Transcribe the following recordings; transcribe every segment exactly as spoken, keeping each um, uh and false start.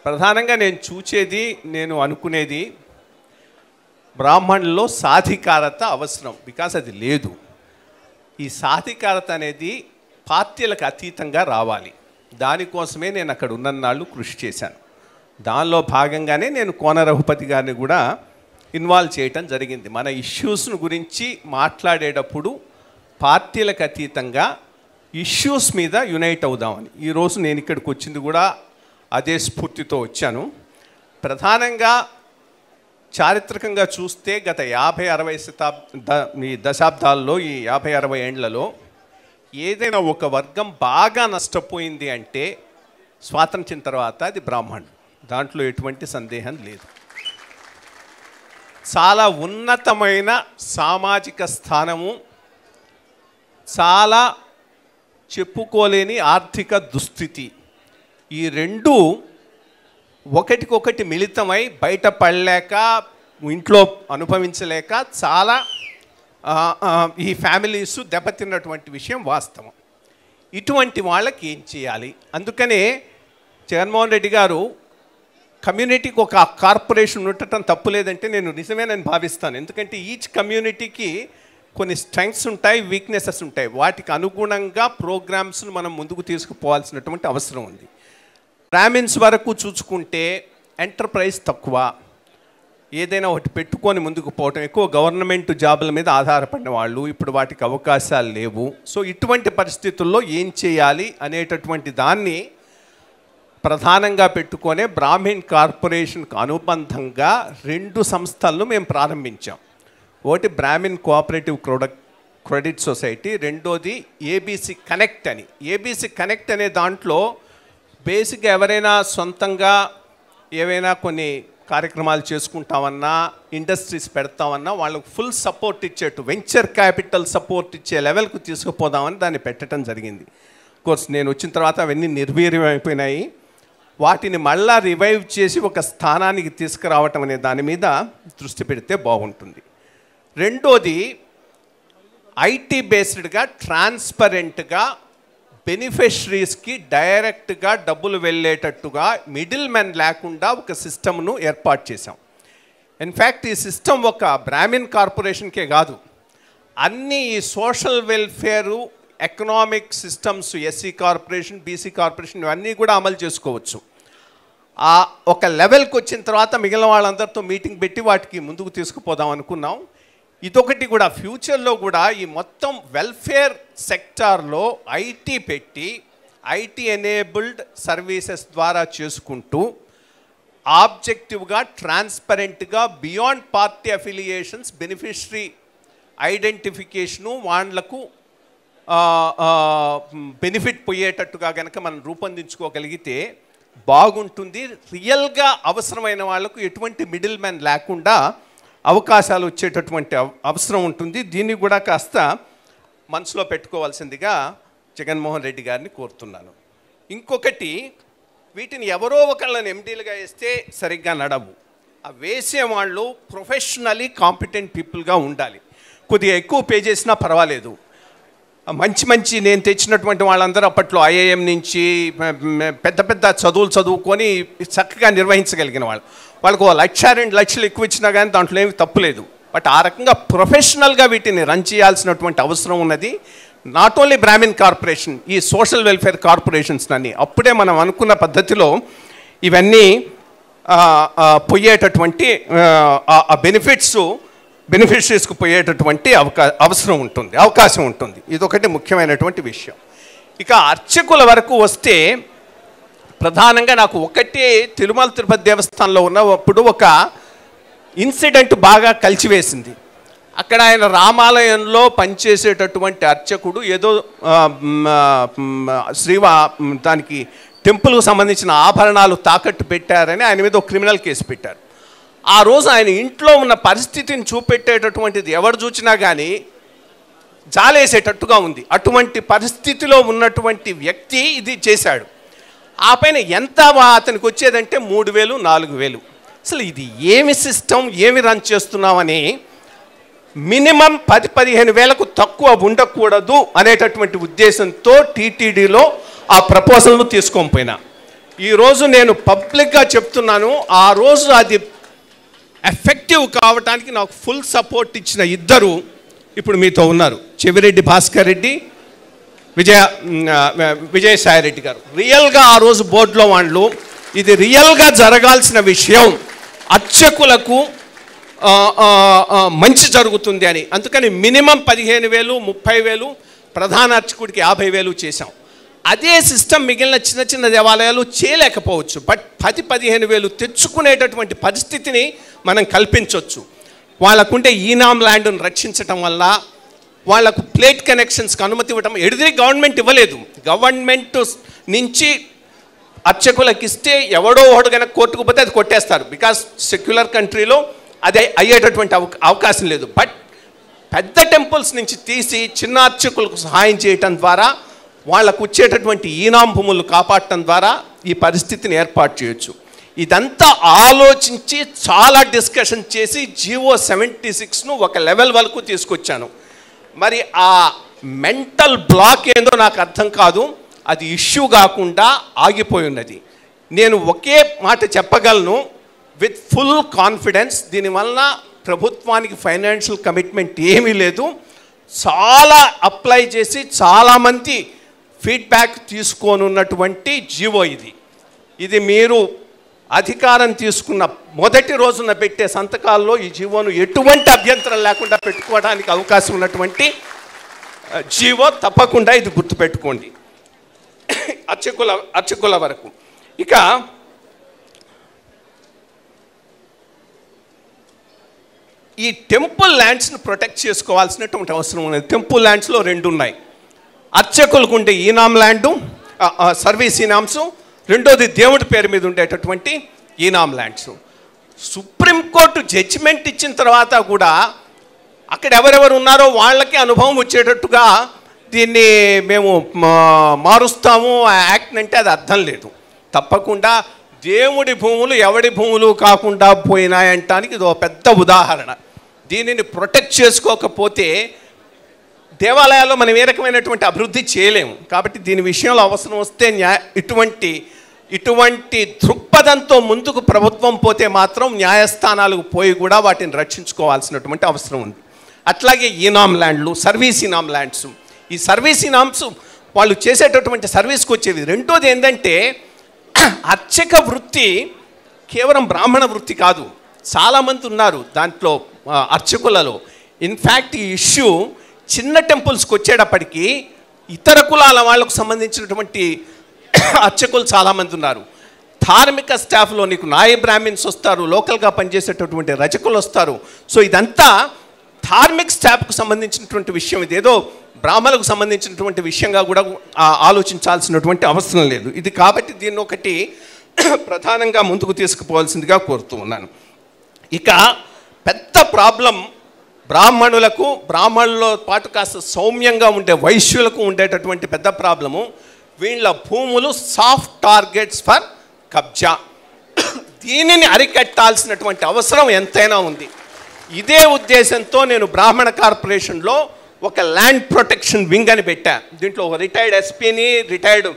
ప్రధానంగా నేను చూచేది, నేను అనుకునేది బ్రాహ్మణుల్లో సాధికారత అవసరం. బికాస్ అది లేదు. ఈ సాధికారత అనేది పార్టీలకు అతీతంగా రావాలి. దానికోసమే నేను అక్కడ ఉన్నన్నాళ్ళు కృషి చేశాను. దానిలో భాగంగానే నేను కోన రఘుపతి గారిని కూడా ఇన్వాల్వ్ చేయటం జరిగింది. మన ఇష్యూస్ను గురించి మాట్లాడేటప్పుడు పార్టీలకు అతీతంగా ఇష్యూస్ మీద యునైట్ అవుదామని. ఈరోజు నేను ఇక్కడికి వచ్చింది కూడా అదే స్ఫూర్తితో వచ్చాను. ప్రధానంగా చారిత్రకంగా చూస్తే గత యాభై అరవై శతాబ్ద ఈ దశాబ్దాల్లో, ఈ యాభై అరవై ఏండ్లలో ఏదైనా ఒక వర్గం బాగా నష్టపోయింది అంటే స్వాతంత్ర్యం తర్వాత అది బ్రాహ్మణులు. దాంట్లో ఎటువంటి సందేహం లేదు. చాలా ఉన్నతమైన సామాజిక స్థానము, చాలా చెప్పుకోలేని ఆర్థిక దుస్థితి, ఈ రెండు ఒకటికొకటి మిళితమై బయటపడలేక, ఇంట్లో అనుభవించలేక చాలా ఈ ఫ్యామిలీస్ దెబ్బతిన్నటువంటి విషయం వాస్తవం. ఇటువంటి వాళ్ళకి ఏం చేయాలి? అందుకనే జగన్మోహన్ రెడ్డి గారు కమ్యూనిటీకి ఒక కార్పొరేషన్ ఉండటం తప్పులేదంటే నేను నిజమేనని భావిస్తాను. ఎందుకంటే ఈచ్ కమ్యూనిటీకి కొన్ని స్ట్రెంగ్స్ ఉంటాయి, వీక్నెసెస్ ఉంటాయి. వాటికి అనుగుణంగా ప్రోగ్రామ్స్ను మనం ముందుకు తీసుకుపోవాల్సినటువంటి అవసరం ఉంది. బ్రాహ్మిన్స్ వరకు చూసుకుంటే ఎంటర్ప్రైజ్ తక్కువ, ఏదైనా ఒకటి పెట్టుకొని ముందుకు పోవటం ఎక్కువ, గవర్నమెంట్ జాబుల మీద ఆధారపడిన వాళ్ళు, ఇప్పుడు వాటికి అవకాశాలు లేవు. సో ఇటువంటి పరిస్థితుల్లో ఏం చేయాలి అనేటటువంటి దాన్ని ప్రధానంగా పెట్టుకొనే బ్రాహ్మిన్ కార్పొరేషన్కు అనుబంధంగా రెండు సంస్థలను మేము ప్రారంభించాం. ఒకటి Brahmin cooperative product credit society, రెండోది ఏబీసీ కనెక్ట్ అని. ఏబీసీ కనెక్ట్ అనే దాంట్లో బేసిక్గా ఎవరైనా సొంతంగా ఏవైనా కొన్ని కార్యక్రమాలు చేసుకుంటామన్నా, ఇండస్ట్రీస్ పెడతామన్నా వాళ్ళకు ఫుల్ సపోర్ట్ ఇచ్చేట్టు, వెంచర్ క్యాపిటల్ సపోర్ట్ ఇచ్చే లెవెల్కు తీసుకుపోదామని దాన్ని పెట్టడం జరిగింది. కోర్స్ నేను వచ్చిన తర్వాత అవన్నీ నిర్వీర్యం అయిపోయినాయి. వాటిని మళ్ళా రివైవ్ చేసి ఒక స్థానానికి తీసుకురావటం అనే దాని మీద దృష్టి పెడితే బాగుంటుంది. రెండోది ఐటీ బేస్డ్గా ట్రాన్స్పరెంట్గా బెనిఫిషరీస్కి డైరెక్ట్గా డబ్బులు వెళ్ళేటట్టుగా మిడిల్ మెన్ లేకుండా ఒక సిస్టమ్ను ఏర్పాటు చేశాం. ఇన్ఫ్యాక్ట్ ఈ సిస్టమ్ ఒక బ్రాహ్మిన్ కార్పొరేషన్కే కాదు, అన్ని ఈ social welfare economic systems, SC corporation, BC corporation ఇవన్నీ కూడా అమలు చేసుకోవచ్చు. ఆ ఒక లెవెల్కి వచ్చిన తర్వాత మిగిలిన వాళ్ళందరితో మీటింగ్ పెట్టి వాటికి ముందుకు తీసుకుపోదాం అనుకున్నాం. ఇదొకటి కూడా ఫ్యూచర్లో కూడా ఈ మొత్తం వెల్ఫేర్ సెక్టార్లో ఐటీ పెట్టి ఐటీ ఎనేబుల్డ్ సర్వీసెస్ ద్వారా చేసుకుంటూ ఆబ్జెక్టివ్గా, ట్రాన్స్పరెంట్గా, beyond party affiliations, beneficiary identification వాళ్లకు బెనిఫిట్ పోయేటట్టుగా కనుక మనం రూపొందించుకోగలిగితే బాగుంటుంది. రియల్గా అవసరమైన వాళ్లకు ఎటువంటి మిడిల్ మ్యాన్ లేకుండా అవకాశాలు వచ్చేటటువంటి అవసరం ఉంటుంది. దీన్ని కూడా కాస్త మనసులో పెట్టుకోవాల్సిందిగా జగన్మోహన్ రెడ్డి గారిని కోరుతున్నాను. ఇంకొకటి, వీటిని ఎవరో ఒకళ్ళని ఎండీలుగా వేస్తే సరిగ్గా నడవు. ఆ వేసేవాళ్ళు ప్రొఫెషనలీ కాంపిటెంట్ పీపుల్గా ఉండాలి. కొద్దిగా ఎక్కువ పే చేసినా పర్వాలేదు. మంచి మంచి నేను తెచ్చినటువంటి వాళ్ళందరూ అప్పట్లో ఐఏఎం నుంచి పెద్ద పెద్ద చదువులు చదువుకొని చక్కగా నిర్వహించగలిగిన వాళ్ళు, వాళ్ళకు లక్ష రెండు లక్షలు ఎక్కువ ఇచ్చినా కానీ దాంట్లో ఏమి తప్పులేదు. బట్ ఆ రకంగా ప్రొఫెషనల్గా వీటిని రన్ చేయాల్సినటువంటి అవసరం ఉన్నది. నాట్ ఓన్లీ బ్రాహ్మిన్ కార్పొరేషన్, ఈ సోషల్ వెల్ఫేర్ కార్పొరేషన్స్ అన్నీ అప్పుడే మనం అనుకున్న పద్ధతిలో ఇవన్నీ పోయేటటువంటి ఆ బెనిఫిట్స్ బెనిఫిషరీస్కు పోయేటటువంటి అవకా అవసరం ఉంటుంది, అవకాశం ఉంటుంది. ఇదొకటి ముఖ్యమైనటువంటి విషయం. ఇక అర్చకుల వరకు వస్తే ప్రధానంగా నాకు ఒకటే తిరుమల తిరుపతి దేవస్థానంలో ఉన్నప్పుడు ఒక ఇన్సిడెంట్ బాగా కలిసివేసింది. అక్కడ ఆయన రామాలయంలో పనిచేసేటటువంటి అర్చకుడు ఏదో శ్రీవా దానికి టెంపుల్కు సంబంధించిన ఆభరణాలు తాకట్టు పెట్టారని ఆయన మీద ఒక క్రిమినల్ కేసు పెట్టారు. ఆ రోజు ఆయన ఇంట్లో ఉన్న పరిస్థితిని చూపెట్టేటటువంటిది ఎవరు చూసినా కానీ జాలేసేటట్టుగా ఉంది. అటువంటి పరిస్థితిలో ఉన్నటువంటి వ్యక్తి ఇది చేశాడు. ఆ పైన ఎంత అతనికి వచ్చేదంటే మూడు వేలు నాలుగు వేలు అసలు ఇది ఏమి సిస్టమ్, ఏమి రన్ చేస్తున్నామని మినిమం పది పదిహేను వేలకు తక్కువ ఉండకూడదు అనేటటువంటి ఉద్దేశంతో టీటీడీలో ఆ ప్రపోజల్ను తీసుకొని పోయినా. ఈరోజు నేను పబ్లిక్గా చెప్తున్నాను, ఆ రోజు అది ఎఫెక్టివ్ కావడానికి నాకు ఫుల్ సపోర్ట్ ఇచ్చిన ఇద్దరు ఇప్పుడు మీతో ఉన్నారు. చెవిరెడ్డి భాస్కర్ రెడ్డి, విజయ విజయసాయి రెడ్డి గారు. రియల్గా ఆ రోజు బోర్డులో వాళ్ళు ఇది రియల్గా జరగాల్సిన విషయం, అర్చకులకు మంచి జరుగుతుంది అని. అందుకని మినిమం పదిహేను వేలు ముప్పై వేలు ప్రధాన అర్చకుడికి యాభై వేలు చేశాం. అదే సిస్టమ్ మిగిలిన చిన్న చిన్న దేవాలయాలు చేయలేకపోవచ్చు, బట్ పది పదిహేను వేలు తెచ్చుకునేటటువంటి పరిస్థితిని మనం కల్పించవచ్చు. వాళ్ళకుంటే ఈనామ్ ల్యాండ్ను రక్షించటం వల్ల, వాళ్లకు ప్లేట్ కనెక్షన్స్కి అనుమతి ఇవ్వటం. ఎడిది గవర్నమెంట్ ఇవ్వలేదు, గవర్నమెంట్ నుంచి అర్చకులకు ఇస్తే ఎవడో ఒకడు కనుక కోర్టుకు పోతే అది కొట్టేస్తారు. బికాస్ సెక్యులర్ కంట్రీలో అదే అయ్యేటటువంటి అవకాశం లేదు. బట్ పెద్ద టెంపుల్స్ నుంచి తీసి చిన్న అర్చకులకు సహాయం చేయటం ద్వారా, వాళ్లకు వచ్చేటటువంటి ఈనాం భూములు కాపాడటం ద్వారా ఈ పరిస్థితిని ఏర్పాటు చేయొచ్చు. ఇదంతా ఆలోచించి చాలా డిస్కషన్ చేసి జివో సెవెంటీ సిక్స్ను ఒక లెవెల్ వరకు తీసుకొచ్చాను. మరి ఆ మెంటల్ బ్లాక్ ఏందో నాకు అర్థం కాదు, అది ఇష్యూ కాకుండా ఆగిపోయి ఉన్నది. నేను ఒకే మాట చెప్పగలను విత్ ఫుల్ కాన్ఫిడెన్స్, దీనివల్ల ప్రభుత్వానికి ఫైనాన్షియల్ కమిట్మెంట్ ఏమీ లేదు. చాలా అప్లై చేసి చాలామంది ఫీడ్బ్యాక్ తీసుకోనున్నటువంటి జీవో ఇది. ఇది మీరు అధికారం తీసుకున్న మొదటి రోజున పెట్టే సంతకాల్లో ఈ జీవోను ఎటువంటి అభ్యంతరం లేకుండా పెట్టుకోవడానికి అవకాశం ఉన్నటువంటి జీవో. తప్పకుండా ఇది గుర్తుపెట్టుకోండి అర్చకుల అర్చకుల వరకు. ఇక ఈ టెంపుల్ ల్యాండ్స్ని ప్రొటెక్ట్ చేసుకోవాల్సినటువంటి అవసరం ఉన్నది. టెంపుల్ ల్యాండ్స్లో రెండు ఉన్నాయి. అర్చకులకు ఉండే ఈనామ్ ల్యాండు, సర్వీస్ ఈనామ్స్, రెండోది దేవుడి పేరు మీద ఉండేటటువంటి ఈనామ్ ల్యాండ్స్. సుప్రీంకోర్టు జడ్జిమెంట్ ఇచ్చిన తర్వాత కూడా అక్కడ ఎవరెవరు ఉన్నారో వాళ్ళకి అనుభవం వచ్చేటట్టుగా దీన్ని మేము మారుస్తాము ఆ యాక్ట్ అంటే అది అర్థం లేదు. తప్పకుండా దేవుడి భూములు ఎవడి భూములు కాకుండా పోయినాయంటానికి ఇది ఒక పెద్ద ఉదాహరణ. దీనిని ప్రొటెక్ట్ చేసుకోకపోతే దేవాలయాల్లో మనం ఏ రకమైనటువంటి అభివృద్ధి చేయలేము. కాబట్టి దీని విషయంలో అవసరం వస్తే న్యాయ ఇటువంటి ఇటువంటి దృక్పథంతో ముందుకు ప్రభుత్వం పోతే మాత్రం న్యాయస్థానాలకు పోయి కూడా వాటిని రక్షించుకోవాల్సినటువంటి అవసరం ఉంది. అట్లాగే ఈనామ్ ల్యాండ్లు, సర్వీస్ ఈనామ్ ల్యాండ్స్, ఈ సర్వీస్ ఈనామ్స్ వాళ్ళు చేసేటటువంటి సర్వీస్కి వచ్చేవి. రెండోది ఏంటంటే అర్చక వృత్తి కేవలం బ్రాహ్మణ వృత్తి కాదు, చాలామంది ఉన్నారు దాంట్లో అర్చకులలో. ఇన్ఫ్యాక్ట్ ఈ ఇష్యూ చిన్న టెంపుల్స్కి వచ్చేటప్పటికీ ఇతర కులాల వాళ్ళకు సంబంధించినటువంటి అర్చకులు చాలామంది ఉన్నారు. ధార్మిక స్టాఫ్లో నీకు నాయ బ్రాహ్మిన్స్ వస్తారు, లోకల్గా పనిచేసేటటువంటి రచకులు వస్తారు. సో ఇదంతా ధార్మిక స్టాఫ్కు సంబంధించినటువంటి విషయం. ఇదేదో బ్రాహ్మణులకు సంబంధించినటువంటి విషయంగా కూడా ఆలోచించాల్సినటువంటి అవసరం లేదు ఇది. కాబట్టి దీన్ని ఒకటి ప్రధానంగా ముందుకు తీసుకుపోవాల్సిందిగా కోరుతూ ఉన్నాను. ఇక పెద్ద ప్రాబ్లం బ్రాహ్మణులకు, బ్రాహ్మణులతో పాటు కాస్త సౌమ్యంగా ఉండే వైశ్యులకు ఉండేటటువంటి పెద్ద ప్రాబ్లము వీళ్ళ భూములు సాఫ్ట్ టార్గెట్స్ ఫర్ కబ్జా. దీనిని అరికట్టాల్సినటువంటి అవసరం ఎంతైనా ఉంది. ఇదే ఉద్దేశంతో నేను బ్రాహ్మణ కార్పొరేషన్లో ఒక ల్యాండ్ ప్రొటెక్షన్ వింగ్ అని పెట్టా. దీంట్లో ఒక రిటైర్డ్ ఎస్పీని, రిటైర్డ్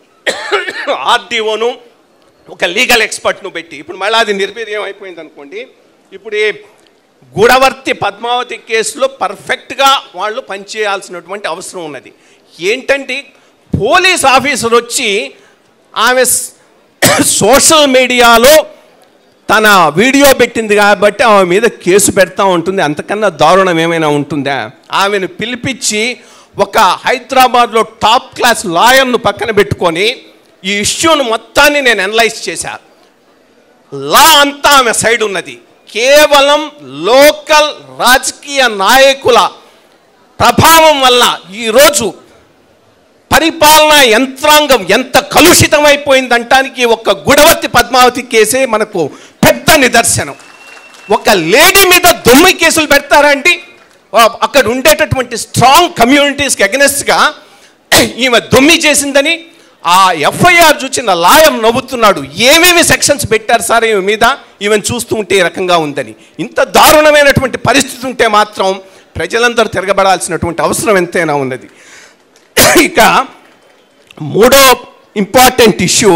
ఆర్డీఓను, ఒక లీగల్ ఎక్స్పర్ట్ను పెట్టి, ఇప్పుడు మళ్ళీ అది నిర్వీర్యం అయిపోయింది అనుకోండి. ఇప్పుడు ఈ గుడవర్తి పద్మావతి కేసులో పర్ఫెక్ట్గా వాళ్ళు పనిచేయాల్సినటువంటి అవసరం ఉన్నది. ఏంటంటే పోలీస్ ఆఫీసర్ వచ్చి ఆమె సోషల్ మీడియాలో తన వీడియో పెట్టింది కాబట్టి ఆమె మీద కేసు పెడతా ఉంటుంది. అంతకన్నా దారుణం ఏమైనా ఉంటుందా? ఆమెను పిలిపించి ఒక హైదరాబాద్లో టాప్ క్లాస్ లాయర్ను పక్కన పెట్టుకొని ఈ ఇష్యూను మొత్తాన్ని నేను అనలైజ్ చేశా. లా అంతా ఆమె సైడ్ ఉన్నది. కేవలం లోకల్ రాజకీయ నాయకుల ప్రభావం వల్ల ఈరోజు పరిపాలనా యంత్రాంగం ఎంత కలుషితమైపోయిందంటానికి ఒక గుడవర్తి పద్మావతి కేసే మనకు పెద్ద నిదర్శనం. ఒక లేడీ మీద దొమ్మి కేసులు పెడతారండి. అక్కడ ఉండేటటువంటి స్ట్రాంగ్ కమ్యూనిటీస్కి అగెనెస్ట్గా ఈమె దొమ్మి చేసిందని ఆ ఎఫ్ఐఆర్ చూసిన లాయం నవ్వుతున్నాడు. ఏమేమి సెక్షన్స్ పెట్టారు సార్ ఈమె మీద, ఈమెను చూస్తూ ఉంటే ఈ రకంగా ఉందని. ఇంత దారుణమైనటువంటి పరిస్థితి ఉంటే మాత్రం ప్రజలందరూ తిరగబడాల్సినటువంటి అవసరం ఎంతైనా ఉన్నది. ఇక మూడో ఇంపార్టెంట్ ఇష్యూ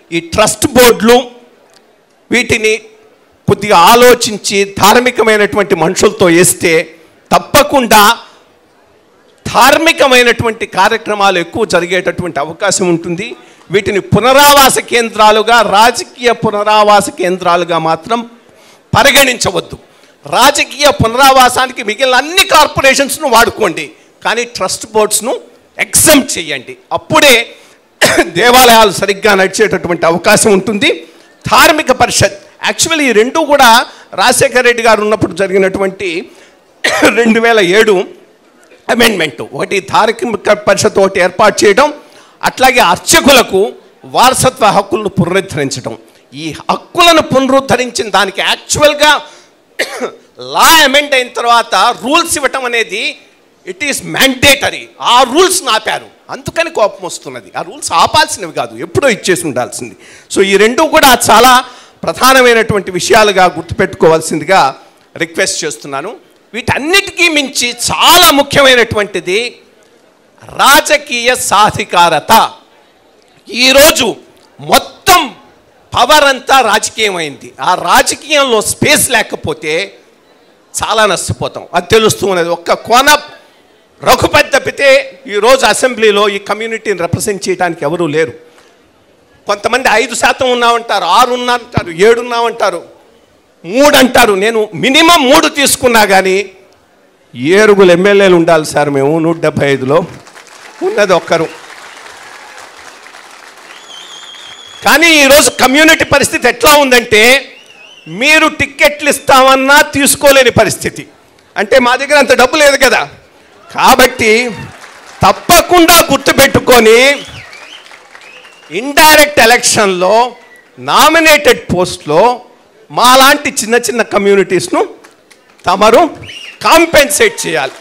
ఈ ట్రస్ట్ బోర్డులు వీటిని కొద్దిగా ఆలోచించి ధార్మికమైనటువంటి మనుషులతో వేస్తే తప్పకుండా ధార్మికమైనటువంటి కార్యక్రమాలు ఎక్కువ జరిగేటటువంటి అవకాశం ఉంటుంది. వీటిని పునరావాస కేంద్రాలుగా, రాజకీయ పునరావాస కేంద్రాలుగా మాత్రం పరిగణించవద్దు. రాజకీయ పునరావాసానికి మిగిలిన అన్ని కార్పొరేషన్స్ను వాడుకోండి, కానీ ట్రస్ట్ బోర్డ్స్ను ఎగ్జామ్ చేయండి. అప్పుడే దేవాలయాలు సరిగ్గా నడిచేటటువంటి అవకాశం ఉంటుంది. ధార్మిక పరిషత్ యాక్చువల్లీ ఈ రెండు కూడా రాజశేఖర రెడ్డి గారు ఉన్నప్పుడు జరిగినటువంటి రెండు వేల ఏడు అమెండ్మెంట్. ఒకటి ధార్మిక పరిషత్ ఒకటి ఏర్పాటు చేయడం, అట్లాగే అర్చకులకు వారసత్వ హక్కులను పునరుద్ధరించడం. ఈ హక్కులను పునరుద్ధరించిన దానికి యాక్చువల్గా లా అమెండ్ అయిన తర్వాత రూల్స్ ఇవ్వటం అనేది ఇట్ ఈస్ మ్యాండేటరీ. ఆ రూల్స్ ఆపారు, అందుకని కోపం వస్తున్నది. ఆ రూల్స్ ఆపాల్సినవి కాదు, ఎప్పుడో ఇచ్చేసి ఉండాల్సింది. సో ఈ రెండు కూడా చాలా ప్రధానమైనటువంటి విషయాలుగా గుర్తుపెట్టుకోవాల్సిందిగా రిక్వెస్ట్ చేస్తున్నాను. వీటన్నిటికీ మించి చాలా ముఖ్యమైనటువంటిది రాజకీయ సాధికారత. ఈరోజు మొత్తం పవర్ అంతా రాజకీయమైంది. ఆ రాజకీయంలో స్పేస్ లేకపోతే చాలా నష్టపోతాం, అది తెలుస్తూ ఉన్నది. ఒక్క కోన రఘుపతి తప్పితే ఈరోజు అసెంబ్లీలో ఈ కమ్యూనిటీని రిప్రజెంట్ చేయడానికి ఎవరూ లేరు. కొంతమంది ఐదు శాతం ఉన్నామంటారు, ఆరు ఉన్నామంటారు, ఏడు ఉన్నామంటారు, మూడు అంటారు. నేను మినిమం మూడు తీసుకున్నా కానీ ఏరుగులు ఎమ్మెల్యేలు ఉండాలి సార్. మేము నూట డెబ్బై ఐదులో ఉన్నది ఒక్కరు. కానీ ఈరోజు కమ్యూనిటీ పరిస్థితి ఎట్లా ఉందంటే మీరు టిక్కెట్లు ఇస్తామన్నా తీసుకోలేని పరిస్థితి. అంటే మా దగ్గర అంత డబ్బు లేదు కదా. కాబట్టి తప్పకుండా గుర్తుపెట్టుకొని ఇండైరెక్ట్ ఎలక్షన్లో నామినేటెడ్ పోస్ట్లో మాలాంటి చిన్న చిన్న కమ్యూనిటీస్ను తమరు కాంపెన్సేట్ చేయాలి.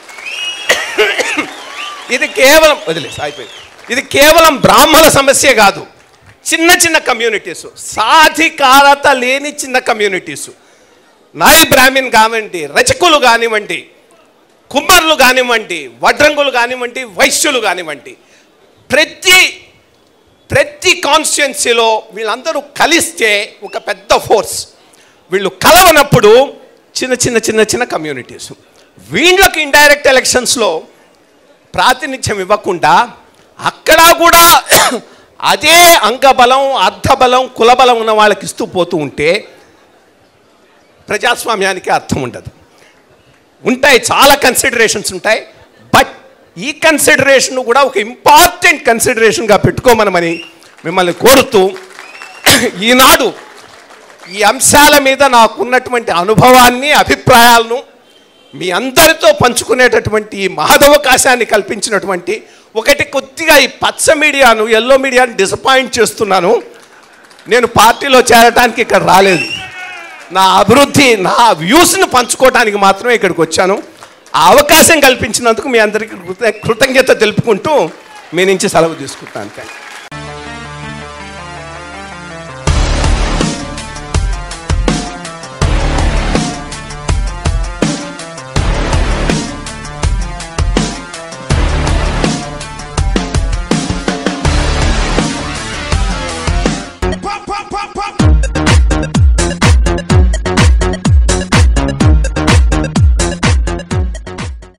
ఇది కేవలం వదిలేసి అయిపోయింది. ఇది కేవలం బ్రాహ్మణ సమస్య కాదు. చిన్న చిన్న కమ్యూనిటీసు, సాధికారత లేని చిన్న కమ్యూనిటీసు, నాయి బ్రాహ్మణ్ కానివ్వండి, రచకులు కానివ్వండి, కుమ్మర్లు కానివ్వండి, వడ్రంగులు కానివ్వండి, వైశ్యులు కానివ్వండి, ప్రతి ప్రతి కాన్స్టిట్యున్సీలో వీళ్ళందరూ కలిస్తే ఒక పెద్ద ఫోర్స్. వీళ్ళు కలవనప్పుడు చిన్న చిన్న చిన్న చిన్న కమ్యూనిటీస్ వీళ్ళకి ఇండైరెక్ట్ ఎలక్షన్స్లో ప్రాతినిధ్యం ఇవ్వకుండా అక్కడ కూడా అదే అంగబలం, అర్ధబలం, కులబలం ఉన్న వాళ్ళకి ఇస్తూ పోతూ ఉంటే ప్రజాస్వామ్యానికి అర్థం ఉండదు. ఉంటాయి, చాలా కన్సిడరేషన్స్ ఉంటాయి. బట్ ఈ కన్సిడరేషన్ కూడా ఒక ఇంపార్టెంట్ కన్సిడరేషన్గా పెట్టుకోమనమని మిమ్మల్ని కోరుతూ, ఈనాడు ఈ అంశాల మీద నాకున్నటువంటి అనుభవాన్ని, అభిప్రాయాలను మీ అందరితో పంచుకునేటటువంటి ఈ మహదవకాశాన్ని కల్పించినటువంటి, ఒకటి కొద్దిగా ఈ పచ్చ మీడియాను, ఎల్లో మీడియాను డిసప్పాయింట్ చేస్తున్నాను. నేను పార్టీలో చేరడానికి ఇక్కడ రాలేదు. నా అభివృద్ధి, నా వ్యూస్ను పంచుకోవడానికి మాత్రమే ఇక్కడికి వచ్చాను. ఆ అవకాశం కల్పించినందుకు మీ అందరికీ కృతజ్ఞత తెలుపుకుంటూ మీ నుంచి సెలవు తీసుకుంటాను. Thank you.